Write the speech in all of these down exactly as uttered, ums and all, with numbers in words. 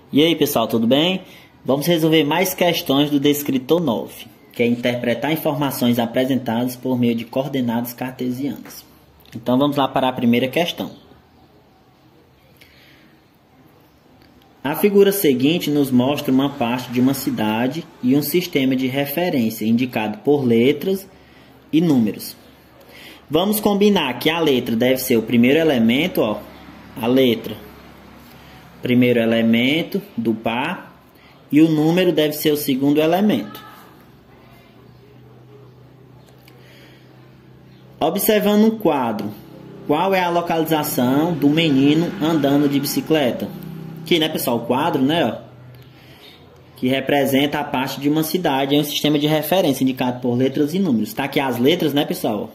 E aí pessoal, tudo bem? Vamos resolver mais questões do descritor nove, que é interpretar informações apresentadas por meio de coordenadas cartesianas. Então vamos lá para a primeira questão. A figura seguinte nos mostra uma parte de uma cidade e um sistema de referência indicado por letras e números. Vamos combinar que a letra deve ser o primeiro elemento, ó, a letra, primeiro elemento do par, e o número deve ser o segundo elemento. Observando o quadro, qual é a localização do menino andando de bicicleta? Aqui, né, pessoal, o quadro, né, ó, que representa a parte de uma cidade, é um sistema de referência indicado por letras e números. Tá aqui as letras, né, pessoal?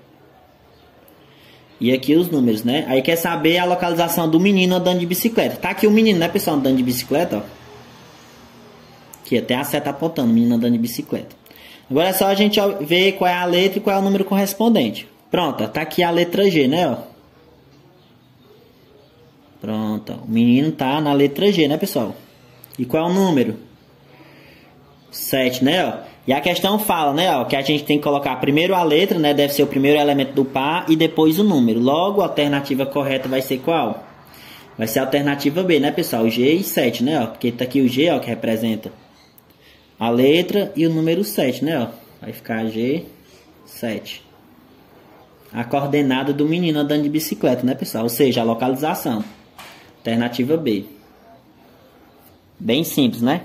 E aqui os números, né? Aí quer saber a localização do menino andando de bicicleta. Tá aqui o menino, né, pessoal, andando de bicicleta, ó. Aqui até a seta apontando, o menino andando de bicicleta. Agora é só a gente ver qual é a letra e qual é o número correspondente. Pronto, ó, tá aqui a letra G, né, ó. Pronto, ó, o menino tá na letra G, né, pessoal? E qual é o número? sete, né, ó. E a questão fala, né, ó, que a gente tem que colocar primeiro a letra, né, deve ser o primeiro elemento do par e depois o número. Logo, a alternativa correta vai ser qual? Vai ser a alternativa B, né, pessoal? G e sete, né, ó. Porque tá aqui o G, ó, que representa a letra e o número sete, né, ó. Vai ficar G, sete. A coordenada do menino andando de bicicleta, né, pessoal? Ou seja, a localização. Alternativa B. Bem simples, né?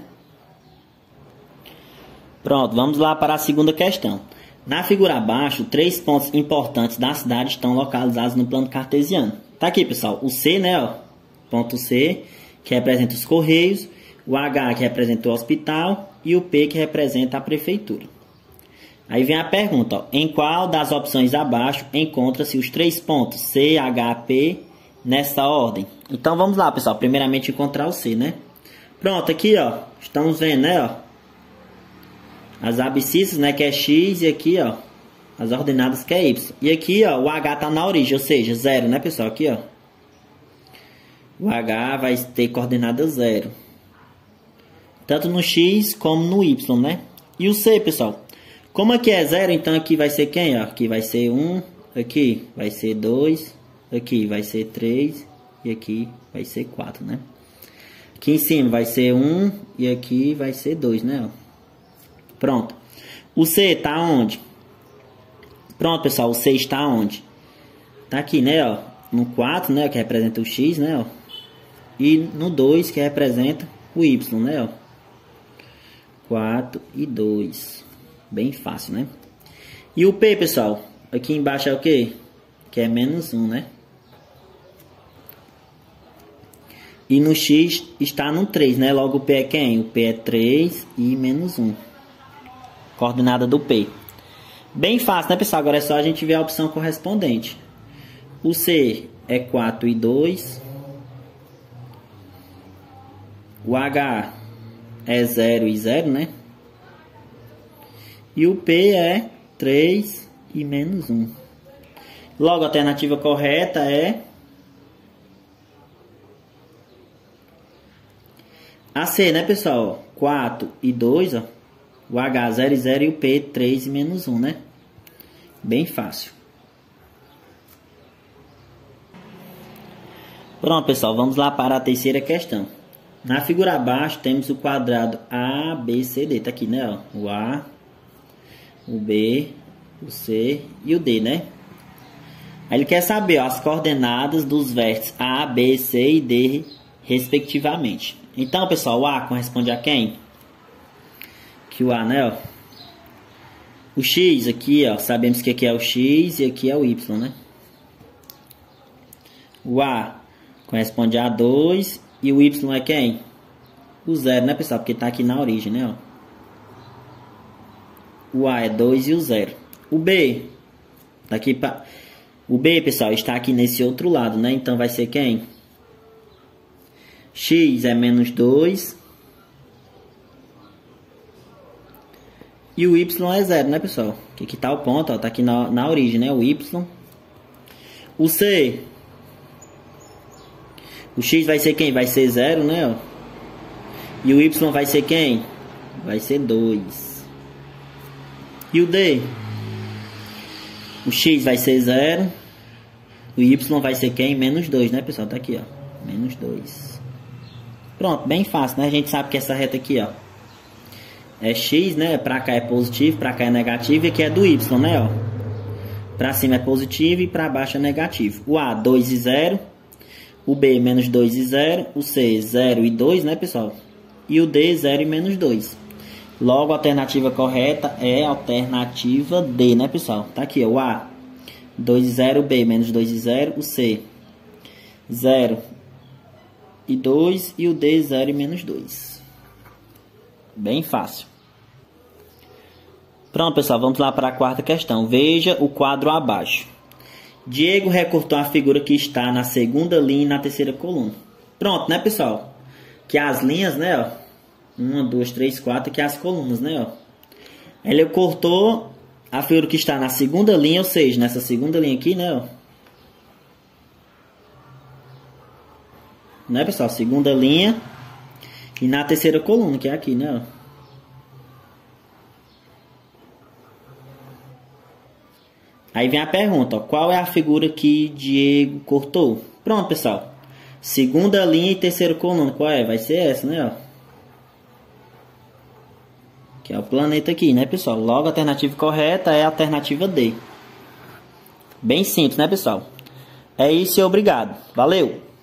Pronto, vamos lá para a segunda questão. Na figura abaixo, três pontos importantes da cidade estão localizados no plano cartesiano. Tá aqui, pessoal, o C, né, ó, ponto C, que representa os Correios, o H, que representa o hospital, e o P, que representa a prefeitura. Aí vem a pergunta, ó, em qual das opções abaixo encontra-se os três pontos C, H, P, nessa ordem? Então vamos lá, pessoal, primeiramente encontrar o C, né? Pronto, aqui, ó, estamos vendo, né, ó, as abscissas, né, que é X, e aqui, ó, as ordenadas que é Y. E aqui, ó, o H tá na origem, ou seja, zero, né, pessoal? Aqui, ó, o H vai ter coordenada zero. Tanto no X como no Y, né? E o C, pessoal? Como aqui é zero, então aqui vai ser quem, ó? Aqui vai ser um, aqui vai ser dois, aqui vai ser três, e aqui vai ser quatro, né? Aqui em cima vai ser um, e aqui vai ser dois, né, ó? Pronto. O C tá onde? Pronto, pessoal. O C está onde? Tá aqui, né, ó. No quatro, né, que representa o X, né, ó. E no dois, que representa o Y, né, ó. quatro e dois. Bem fácil, né? E o P, pessoal? Aqui embaixo é o quê? Que é menos um, né? E no X está no três, né? Logo o P é quem? O P é três e menos um. Coordenada do P. Bem fácil, né, pessoal? Agora é só a gente ver a opção correspondente. O C é quatro e dois. O H é zero e zero, né? E o P é três e menos um. Logo, a alternativa correta é a C, né, pessoal? quatro e dois, ó. O H zero e zero e o P três e menos um, né? Bem fácil. Pronto, pessoal. Vamos lá para a terceira questão. Na figura abaixo temos o quadrado A, B, C, D. Tá aqui, né? Ó, o A, o B, o C e o D, né? Aí ele quer saber, ó, as coordenadas dos vértices A, B, C e D, respectivamente. Então, pessoal, o A corresponde a quem? Aqui o A, né, ó. O X aqui, ó, sabemos que aqui é o X e aqui é o Y, né? O A corresponde a dois e o Y é quem? O zero, né, pessoal? Porque tá aqui na origem, né, ó. O A é dois e o zero. O B, daqui para o B, pessoal, está aqui nesse outro lado, né? Então vai ser quem? X é menos dois. E o Y é zero, né, pessoal? Que aqui tá o ponto, ó. Tá aqui na, na origem, né? O Y. O C. O X vai ser quem? Vai ser zero, né, ó. E o Y vai ser quem? Vai ser dois. E o D? O X vai ser zero. O Y vai ser quem? Menos dois, né, pessoal? Tá aqui, ó. Menos dois. Pronto, bem fácil, né? A gente sabe que essa reta aqui, ó, é X, né? Pra cá é positivo, pra cá é negativo. E aqui é do Y, né, ó. Pra cima é positivo e pra baixo é negativo. O A, dois e zero. O B, menos dois e zero. O C, zero e dois, né, pessoal? E o D, zero e menos dois. Logo, a alternativa correta é a alternativa D, né, pessoal? Tá aqui, ó, o A, dois e zero. O B, menos dois e zero. O C, zero e dois. E o D, zero e menos dois. Bem fácil. Pronto, pessoal, vamos lá para a quarta questão. Veja o quadro abaixo. Diego recortou a figura que está na segunda linha e na terceira coluna. Pronto, né, pessoal? Que as linhas, né, ó. Uma, duas, três, quatro, que as colunas, né, ó. Ele cortou a figura que está na segunda linha, ou seja, nessa segunda linha aqui, né, ó. Né, pessoal? Segunda linha e na terceira coluna, que é aqui, né, ó. Aí vem a pergunta, ó, qual é a figura que Diego cortou? Pronto, pessoal. Segunda linha e terceira coluna, qual é? Vai ser essa, né, ó. Que é o planeta aqui, né, pessoal? Logo, a alternativa correta é a alternativa D. Bem simples, né, pessoal? É isso e obrigado. Valeu!